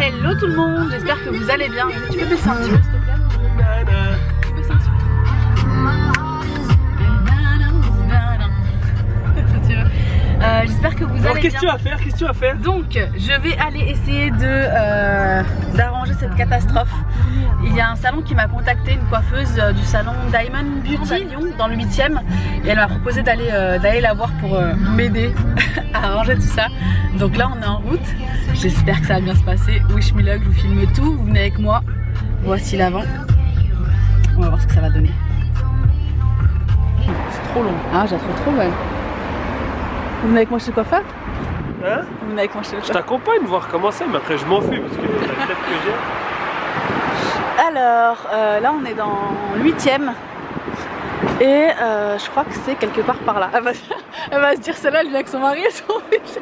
Hello tout le monde, j'espère que vous allez bien. Tu peux baisser un petit peu s'il te plaît? Tu peux baisser un petit peu. J'espère que vous allez bien. Qu'est-ce que tu vas faire? Qu'est-ce que tu vas faire? Donc je vais aller essayer d'arranger cette catastrophe. Il y a un salon qui m'a contacté, une coiffeuse du salon Diamond Beauty Lyon dans le 8e, et elle m'a proposé d'aller la voir pour m'aider à arranger tout ça. Donc là on est en route, j'espère que ça va bien se passer. Wish me luck, je vous filme tout, vous venez avec moi. Voici l'avant, on va voir ce que ça va donner. C'est trop long. Ah j'ai trop mal. Vous venez avec moi chez le coiffeur? Hein? Vous venez avec moi chez le coiffeur? Je t'accompagne voir comment c'est, mais après je m'en fous parce que la tête que j'ai. Alors là on est dans le 8e et je crois que c'est quelque part par là. Elle va se dire celle-là, elle vient avec son mari et son fils.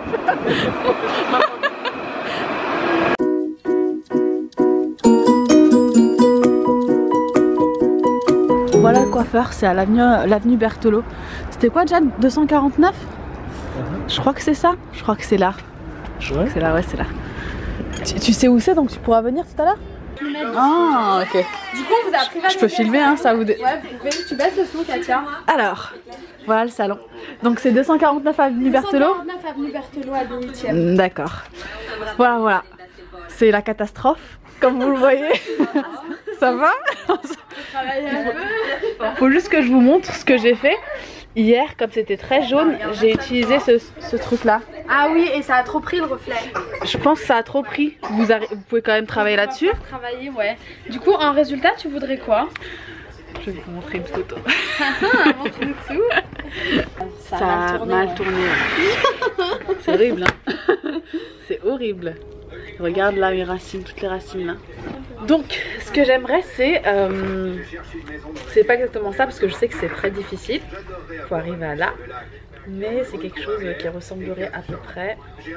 Voilà le coiffeur, c'est à l'avenue Berthelot. C'était quoi déjà, 249? Je crois que c'est ça, je crois que c'est là. Je crois que c'est là, ouais c'est là. Tu sais où c'est, donc tu pourras venir tout à l'heure? Ah ok. Du coup on vous a pris. Je peux filmer hein, ça vous... Ouais, vous pouvez, tu baisses le son Katia. Alors, voilà le salon. Donc c'est 249 avenue Berthelot. 249 avenue Berthelot à 8e. D'accord. Voilà. C'est la catastrophe, comme vous le voyez. Ça va? Faut juste que je vous montre ce que j'ai fait. Hier, comme c'était très jaune, j'ai utilisé ce truc là. Ah oui, et ça a trop pris le reflet. Je pense que ça a trop pris. Vous pouvez quand même travailler là-dessus. Travailler, ouais. Du coup, en résultat, tu voudrais quoi? Je vais vous montrer une photo. Montre-nous tout. Ça a mal tourné. C'est horrible, hein. C'est horrible. Regarde là mes racines, toutes les racines là. Donc, ce que j'aimerais, c'est pas exactement ça parce que je sais que c'est très difficile. Faut arriver à là. Mais c'est quelque chose qui ressemblerait à peu près.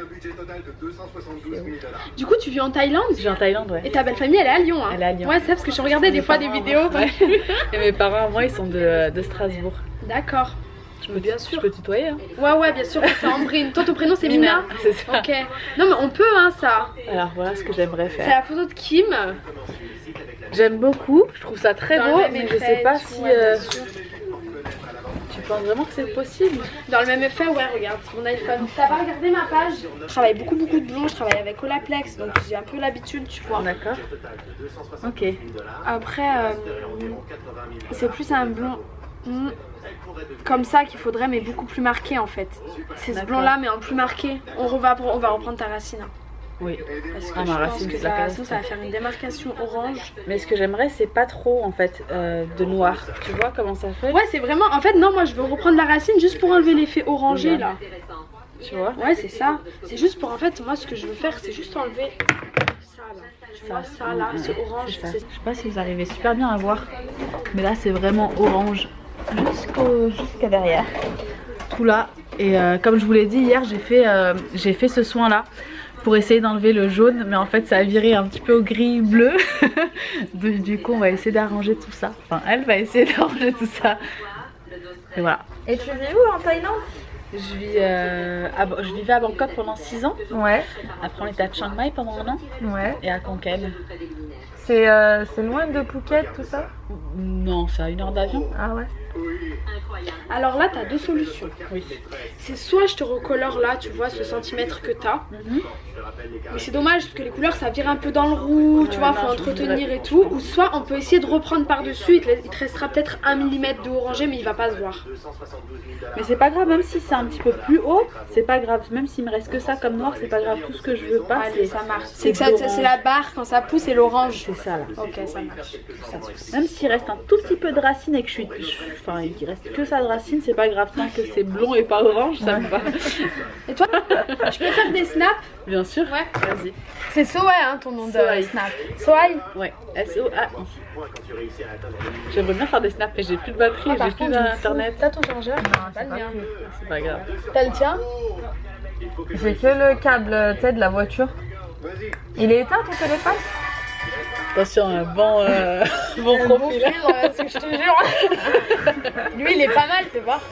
Du coup, tu vis en Thaïlande? Je vis en Thaïlande, ouais. Et ta belle famille, elle est à Lyon, hein? Elle est à Lyon. Ouais, c'est parce que je regardais des fois des vidéos. Ouais. Et mes parents, moi, ils sont de Strasbourg. D'accord. Bien sûr. Je peux tutoyer, hein? Ouais, bien sûr. C'est Ambrine. Toi, ton prénom, c'est Mina? C'est ça. Ok. Non, mais on peut, hein, ça. Alors, voilà ce que j'aimerais faire. C'est la photo de Kim. J'aime beaucoup. Je trouve ça très beau, mais je sais pas si... Tu penses vraiment que c'est possible? Dans le même effet, ouais, regarde, mon iPhone. T'as pas regardé ma page? Je travaille beaucoup de blonds, je travaille avec Olaplex, donc j'ai un peu l'habitude, tu vois. D'accord. Ok. Après, c'est plus un blond comme ça qu'il faudrait, mais beaucoup plus marqué en fait. C'est ce blond là, mais en plus marqué. On va reprendre ta racine. Hein. Oui. Parce que je pense que ça va faire une démarcation orange. Mais ce que j'aimerais, c'est pas trop en fait de noir. Tu vois comment ça fait? Ouais, c'est vraiment. En fait, non, moi je veux reprendre la racine juste pour enlever l'effet orangé là. Tu vois? Ouais, c'est ça. C'est juste pour en fait, moi ce que je veux faire, c'est juste enlever ça là. Tu vois ça là, ce orange. Je sais pas si vous arrivez super bien à voir, mais là c'est vraiment orange jusqu'à derrière. Tout là. Et comme je vous l'ai dit hier, j'ai fait ce soin là pour essayer d'enlever le jaune, mais en fait ça a viré un petit peu au gris bleu. Du coup on va essayer d'arranger tout ça. Enfin elle va essayer d'arranger tout ça. Et voilà. Et tu vis où en Thaïlande? Je vivais à Bangkok pendant 6 ans. Ouais. Après on était à Chiang Mai pendant 1 an. Ouais. Et à Khon Kaen. C'est loin de Phuket tout ça? Non, c'est à 1 heure d'avion. Ah ouais. Alors là, tu as deux solutions. Oui. C'est soit je te recolore là, tu vois, ce centimètre que tu as. Mais c'est dommage parce que les couleurs ça vire un peu dans le roux, tu vois, faut entretenir et tout. Ou soit on peut essayer de reprendre par-dessus, il te restera peut-être 1 mm de orangé, mais il va pas se voir. Mais c'est pas grave, même si c'est un petit peu plus haut, c'est pas grave. Même s'il me reste que ça comme noir, c'est pas grave. Tout ce que je veux pas, allez, ça marche. C'est la barre quand ça pousse et l'orange. C'est ça là. Ok, ça marche. Même s'il reste un tout petit peu de racine et que enfin, il reste que ça de racine, c'est pas grave. Tant que c'est blond et pas orange, ça me va. Et toi, je peux faire des snaps? Bien sûr. Ouais. Vas-y. C'est Soai hein, ton nom de snap. Soai. Ouais. S-O-A-I. J'aimerais bien faire des snaps, mais j'ai plus de batterie, j'ai plus d'internet. T'as ton chargeur? Non, pas le mien. C'est pas grave. T'as le tien? J'ai que le câble de la voiture. Il est éteint ton téléphone? Attention, un bon profil. Parce que je te jure. Lui il est pas mal, tu vois.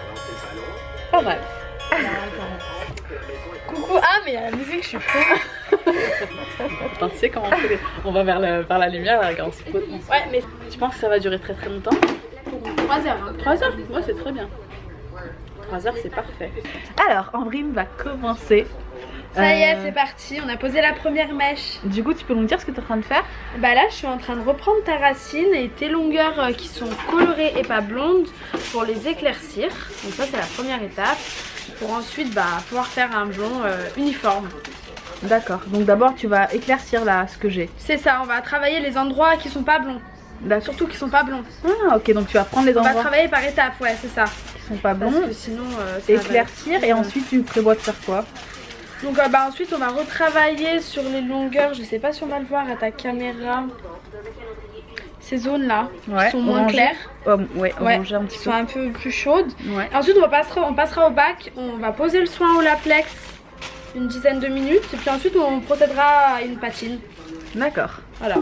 Pas mal. Coucou, ah mais il y a la musique, je suis fou. Attends, tu sais comment on fait on va vers la lumière, là, regarde, c'est Ouais, mais tu penses que ça va durer très très longtemps? 3 heures. Hein. 3 heures? Ouais, c'est très bien. 3 heures, c'est parfait. Alors, Ambrine va commencer. Ça y est, c'est parti. On a posé la première mèche. Du coup, tu peux nous dire ce que tu es en train de faire? Bah là, je suis en train de reprendre ta racine et tes longueurs qui sont colorées et pas blondes pour les éclaircir. Donc ça, c'est la première étape. Pour ensuite pouvoir faire un blond uniforme. D'accord. Donc d'abord, tu vas éclaircir là ce que j'ai. C'est ça, on va travailler les endroits qui sont pas blonds. Surtout qui sont pas blonds. Ah, ok. Donc tu vas prendre les endroits. On va travailler par étapes, ouais, c'est ça. Qui sont pas blonds. Parce que sinon, éclaircir et ensuite tu prévois de faire quoi? Donc ensuite on va retravailler sur les longueurs, je sais pas si on va le voir à ta caméra. Ces zones là qui sont moins claires. Ouais, orangées un petit peu. Sont un peu plus chaudes. Ouais. Ensuite on passera au bac, on va poser le soin au laplex une dizaine de minutes et puis ensuite on procédera à une patine. D'accord. Voilà.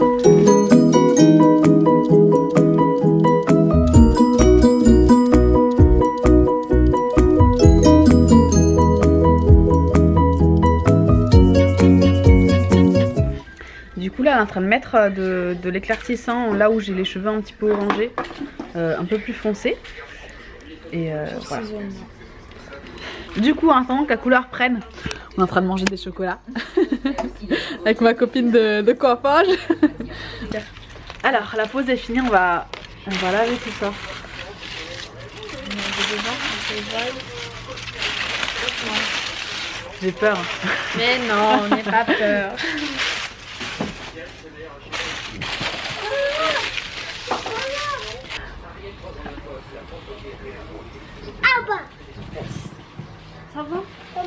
Du coup là elle est en train de mettre de l'éclaircissant là où j'ai les cheveux un petit peu orangés, un peu plus foncés. Et voilà. Du coup en attendant que la couleur prenne, on est en train de manger des chocolats avec ma copine de coiffage. Alors la pause est finie, on va laver tout ça. J'ai peur. Mais non, on n'est pas peur. Ça va?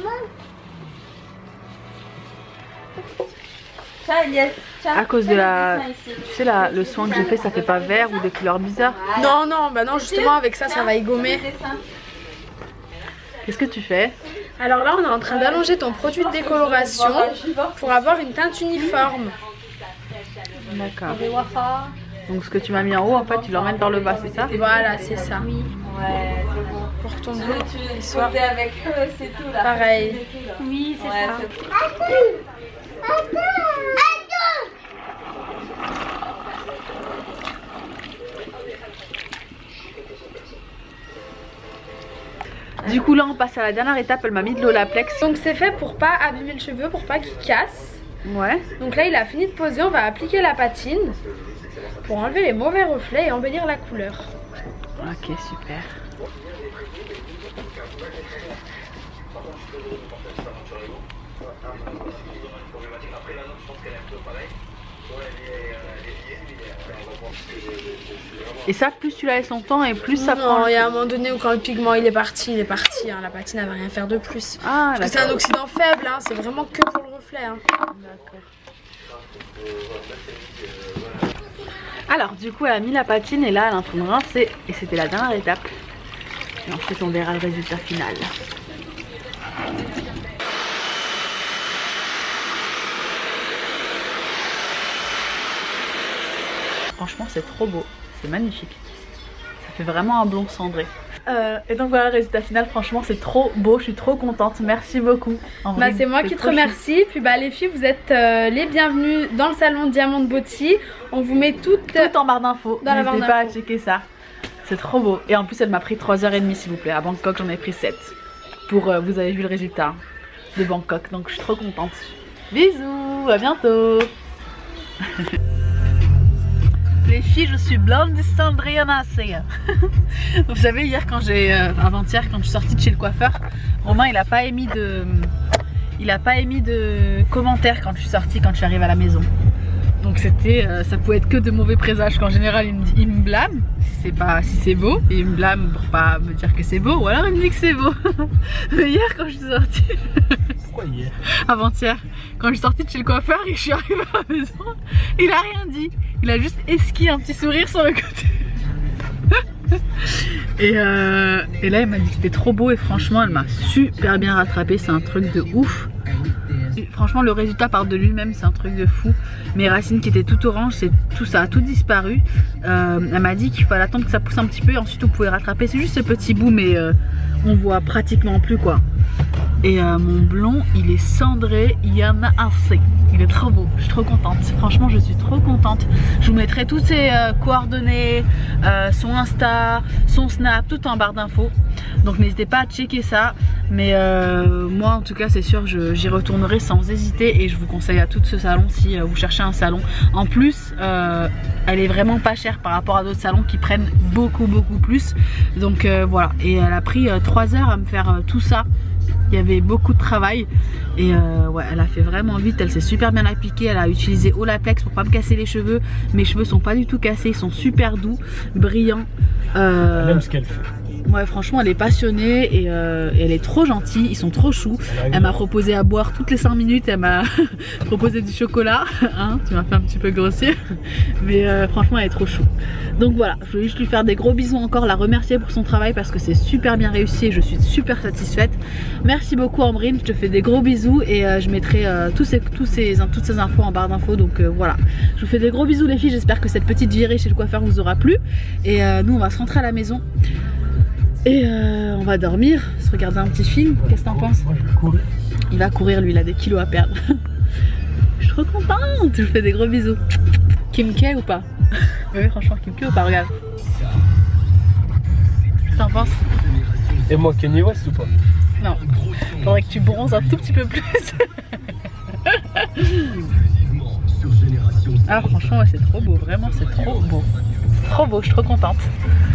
À cause de tu sais le soin que j'ai fait, ça fait pas vert ou des couleurs bizarres. Non, non, justement avec ça, ça va égommer. Qu'est-ce que tu fais? Alors là, on est en train d'allonger ton produit de décoloration pour avoir une teinte uniforme. D'accord. Donc ce que tu m'as mis en haut, en fait, tu l'emmènes vers le bas, c'est ça? Voilà, c'est ça. Ouais, Pour que ton bleu soit avec eux, c'est tout là. pareil. Oui, c'est ça. Du coup là on passe à la dernière étape, elle m'a mis de l'Olaplex. Donc c'est fait pour pas abîmer le cheveu, pour pas qu'il casse. Ouais. Donc là il a fini de poser, on va appliquer la patine pour enlever les mauvais reflets et embellir la couleur. Ok, super. Et ça, plus tu la laisses longtemps et plus ça prend. Non, il y a un moment donné où quand le pigment il est parti, hein. La patine elle va rien faire de plus. Ah, parce que c'est un oxydant faible, hein. C'est vraiment que pour le reflet. Hein. Alors du coup elle a mis la patine et là elle est en train de rincer et c'était la dernière étape. Et ensuite on verra le résultat final. Franchement c'est trop beau, c'est magnifique. Ça fait vraiment un blond cendré. Et donc voilà le résultat final, franchement c'est trop beau, je suis trop contente, merci beaucoup. Bah, c'est moi qui te remercie, puis bah les filles vous êtes les bienvenues dans le salon Diamond Beauty. On vous met tout en barre d'infos, n'hésitez pas à checker ça. C'est trop beau, et en plus elle m'a pris 3h30 s'il vous plaît, à Bangkok j'en ai pris 7. Pour, vous avez vu le résultat de Bangkok, donc je suis trop contente. Bisous, à bientôt. Les filles, je suis blonde cendrée en assez. Vous savez, hier quand avant-hier quand je suis sortie de chez le coiffeur, Romain il a pas émis de commentaires quand je suis sortie, quand je suis arrivée à la maison. Donc c'était, ça pouvait être que de mauvais présages, qu'en général il me blâme si c'est beau, et il me blâme pour pas me dire que c'est beau, ou alors il me dit que c'est beau. Mais hier quand je suis sortie, Pourquoi hier? avant-hier, quand je suis sortie de chez le coiffeur et que je suis arrivée à la maison, il a rien dit, il a juste esquissé un petit sourire sur le côté. Et là il m'a dit que c'était trop beau et franchement elle m'a super bien rattrapé, c'est un truc de ouf. Franchement, le résultat part de lui-même, c'est un truc de fou. Mes racines qui étaient tout orange, ça a tout disparu. Elle m'a dit qu'il fallait attendre que ça pousse un petit peu et ensuite on pouvait rattraper. C'est juste ce petit bout, mais on voit pratiquement plus quoi. Et mon blond, il est cendré, il y en a assez. Il est trop beau, je suis trop contente. Franchement, je suis trop contente. Je vous mettrai toutes ses coordonnées, son Insta, son Snap, tout en barre d'infos. Donc n'hésitez pas à checker ça. Mais moi, en tout cas, c'est sûr, j'y retournerai sans hésiter. Et je vous conseille à tout ce salon si vous cherchez un salon. En plus, elle est vraiment pas chère par rapport à d'autres salons qui prennent beaucoup plus. Donc voilà. Et elle a pris 3 heures à me faire tout ça. Il y avait beaucoup de travail et ouais, elle a fait vraiment vite, elle s'est super bien appliquée, elle a utilisé Olaplex pour pas me casser les cheveux. Mes cheveux sont pas du tout cassés, ils sont super doux, brillants. Elle aime ce qu'elle fait. Ouais, franchement elle est passionnée et elle est trop gentille, ils sont trop choux. Elle m'a proposé à boire toutes les 5 minutes, elle m'a proposé du chocolat, hein, tu m'as fait un petit peu grossier, mais franchement elle est trop chou. Donc voilà, je voulais juste lui faire des gros bisous encore, la remercier pour son travail parce que c'est super bien réussi et je suis super satisfaite. Merci beaucoup Ambrine, je te fais des gros bisous et je mettrai toutes ces infos en barre d'infos. Donc voilà, je vous fais des gros bisous les filles, j'espère que cette petite virée chez le coiffeur vous aura plu. Et nous on va se rentrer à la maison. Et on va dormir, se regarder un petit film. Qu'est-ce que t'en penses? Moi je vais courir. Il va courir lui, il a des kilos à perdre. Je suis trop contente, je vous fais des gros bisous. Kim K ou pas? Oui franchement Kim K ou pas, regarde. Qu'est-ce que t'en penses? Et moi Kanye West ou pas? Non, faudrait que tu bronzes un tout petit peu plus. Ah franchement ouais, c'est trop beau, vraiment c'est trop beau. C'est trop beau, je suis trop contente.